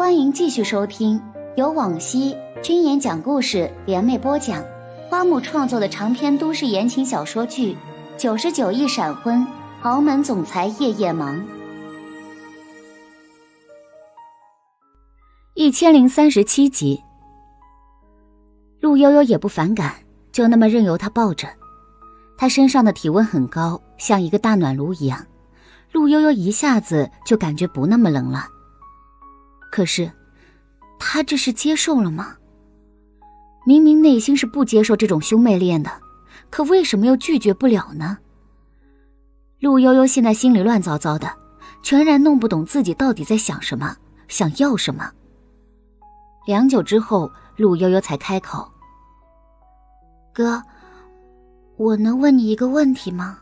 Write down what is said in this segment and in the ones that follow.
欢迎继续收听由往期君言讲故事联袂播讲，花木创作的长篇都市言情小说剧《99亿闪婚豪门总裁夜夜忙》1037集。陆悠悠也不反感，就那么任由他抱着。他身上的体温很高，像一个大暖炉一样，陆悠悠一下子就感觉不那么冷了。可是他这是接受了吗？明明内心是不接受这种兄妹恋的，可为什么又拒绝不了呢？陆悠悠现在心里乱糟糟的，全然弄不懂自己到底在想什么，想要什么。良久之后，陆悠悠才开口：哥，我能问你一个问题吗？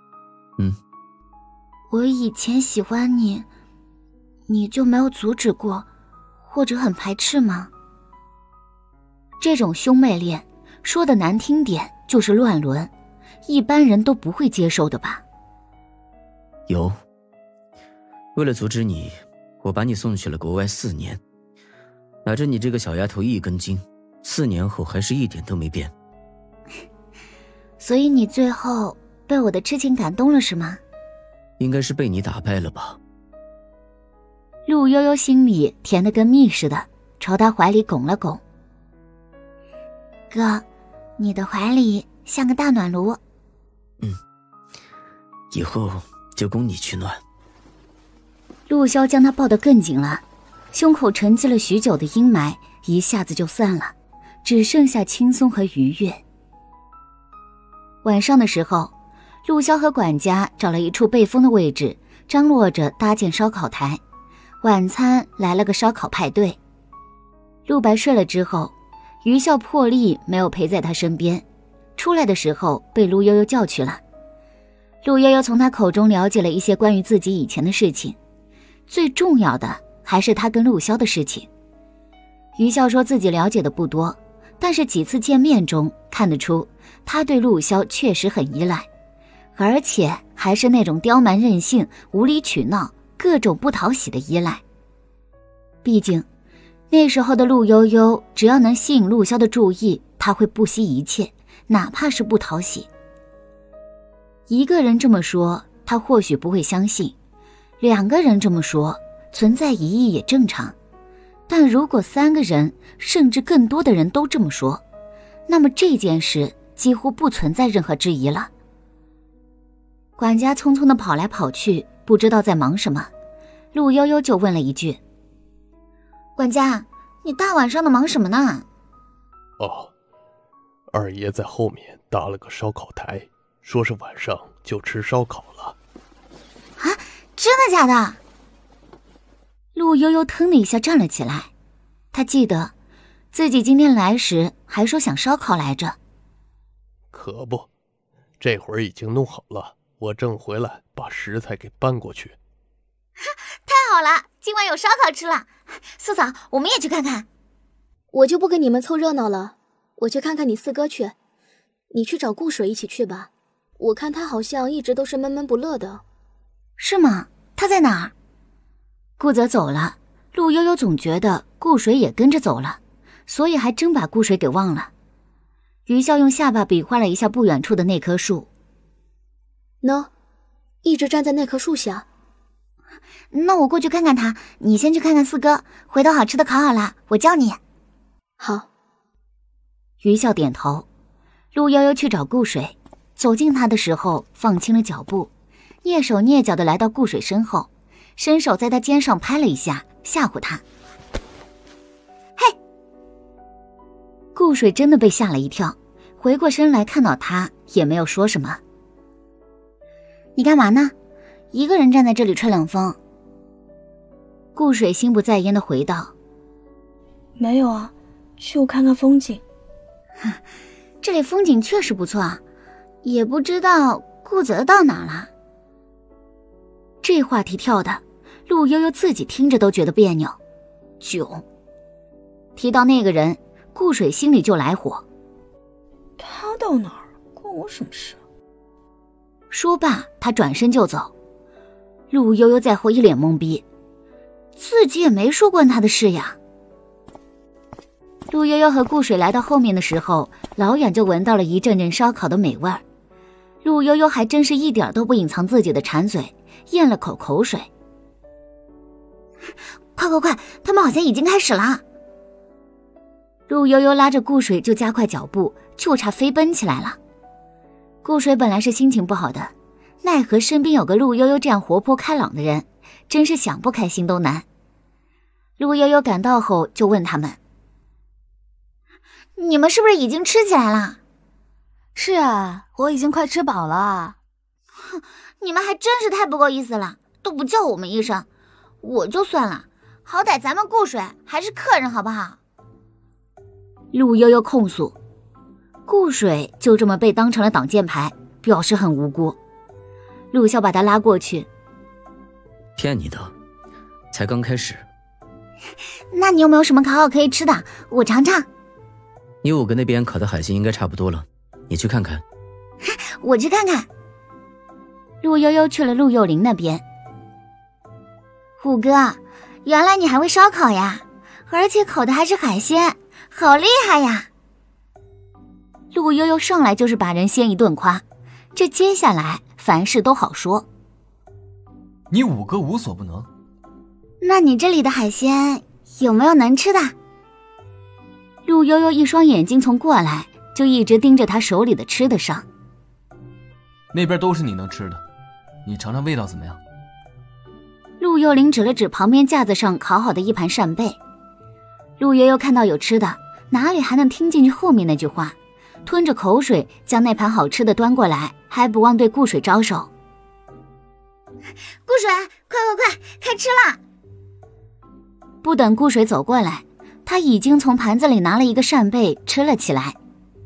我以前喜欢你，你就没有阻止过，或者很排斥吗？这种兄妹恋，说的难听点就是乱伦，一般人都不会接受的吧？ 有。为了阻止你，我把你送去了国外4年，拿着你这个小丫头1根筋，4年后还是一点都没变。 所以你最后被我的痴情感动了是吗？ 应该是被你打败了吧。 陆悠悠心里甜得跟蜜似的，朝他怀里拱了拱。哥，你的怀里像个大暖炉。 以后就供你取暖。 陆潇将他抱得更紧了，胸口沉积了许久的阴霾一下子就散了，只剩下轻松和愉悦。晚上的时候，陆潇和管家找了一处背风的位置，张罗着搭建烧烤台。晚餐来了个烧烤派对。陆白睡了之后，余笑破例没有陪在他身边，出来的时候被陆悠悠叫去了。陆悠悠从他口中了解了一些关于自己以前的事情，最重要的还是他跟陆潇的事情。余笑说自己了解的不多，但是几次见面中看得出他对陆潇确实很依赖，而且还是那种刁蛮任性、无理取闹、各种不讨喜的依赖。毕竟那时候的陆悠悠，只要能吸引陆潇的注意，他会不惜一切，哪怕是不讨喜。一个人这么说，他或许不会相信；2个人这么说，存在疑义也正常。但如果3个人，甚至更多的人都这么说，那么这件事几乎不存在任何质疑了。管家匆匆地跑来跑去，不知道在忙什么。陆悠悠就问了一句：管家，你大晚上的忙什么呢？ 二爷在后面搭了个烧烤台，说是晚上就吃烧烤了。 啊，真的假的？陆悠悠腾的一下站了起来，他记得自己今天来时还说想烧烤来着。 可不，这会儿已经弄好了，我正回来把食材给搬过去。 太好了，今晚有烧烤吃了。四嫂，我们也去看看。 我就不跟你们凑热闹了，我去看看你4哥去。你去找顾水一起去吧，我看他好像一直都是闷闷不乐的。 是吗？他在哪儿？顾泽走了，陆悠悠总觉得顾水也跟着走了，所以还真把顾水给忘了。余笑用下巴比划了一下不远处的那棵树。 喏，一直站在那棵树下。 那我过去看看他，你先去看看4哥，回头好吃的烤好了，我叫你。 好。 余笑点头。陆悠悠去找顾水，走近他的时候放轻了脚步，蹑手蹑脚地来到顾水身后，伸手在他肩上拍了一下，吓唬他。嘿！顾水真的被吓了一跳，回过身来看到他也没有说什么。你干嘛呢？一个人站在这里吹冷风。顾水心不在焉地回道： 没有啊，去看看风景。 这里风景确实不错啊，也不知道顾泽到哪了。这话题跳的陆悠悠自己听着都觉得别扭。囧。提到那个人，顾水心里就来火。 他到哪儿关我什么事？ 说罢他转身就走。陆悠悠在后一脸懵逼， 自己也没说关他的事呀。陆悠悠和顾水来到后面的时候，老远就闻到了一阵阵烧烤的美味儿。陆悠悠还真是一点都不隐藏自己的馋嘴，咽了口口水。快快快，他们好像已经开始了。陆悠悠拉着顾水就加快脚步，就差飞奔起来了。顾水本来是心情不好的，奈何身边有个陆悠悠这样活泼开朗的人，真是想不开心都难。陆悠悠赶到后就问他们：你们是不是已经吃起来了？ 是啊，我已经快吃饱了。 哼，你们还真是太不够意思了，都不叫我们一声。我就算了，好歹咱们顾水还是客人好不好？陆悠悠控诉，顾水就这么被当成了挡箭牌，表示很无辜。陆潇把他拉过去： 骗你的，才刚开始。 那你有没有什么烤好可以吃的，我尝尝。 你5个那边烤的海鲜应该差不多了，你去看看。 我去看看。陆悠悠去了陆幼玲那边。虎哥，原来你还会烧烤呀，而且烤的还是海鲜，好厉害呀。陆悠悠上来就是把人先一顿夸，这接下来凡事都好说。 你5个无所不能。 那你这里的海鲜有没有能吃的？陆悠悠一双眼睛从过来就一直盯着他手里的吃的上。 那边都是你能吃的，你尝尝味道怎么样？ 陆幼玲指了指旁边架子上烤好的一盘扇贝。陆悠悠看到有吃的，哪里还能听进去后面那句话，吞着口水将那盘好吃的端过来，还不忘对顾水招手：顾水，快快快，开吃啦！不等顾水走过来，他已经从盘子里拿了一个扇贝吃了起来。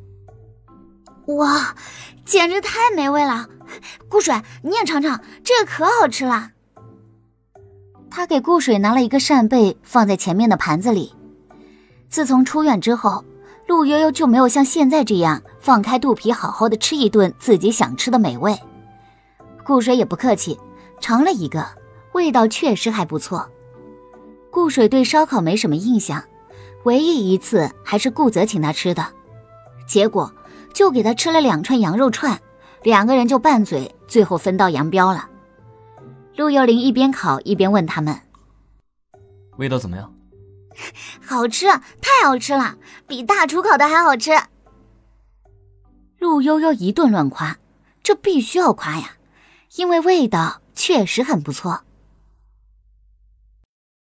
哇，简直太美味了！顾水，你也尝尝，这个可好吃了。他给顾水拿了一个扇贝放在前面的盘子里。自从出院之后，陆悠悠就没有像现在这样放开肚皮好好的吃一顿自己想吃的美味。顾水也不客气，尝了一个，味道确实还不错。顾水对烧烤没什么印象，唯一一次还是顾泽请他吃的，结果就给他吃了2串羊肉串，2个人就拌嘴，最后分道扬镳了。陆幼玲一边烤一边问他们： 味道怎么样？ 好吃，太好吃了，比大厨烤的还好吃。陆悠悠一顿乱夸，这必须要夸呀，因为味道确实很不错。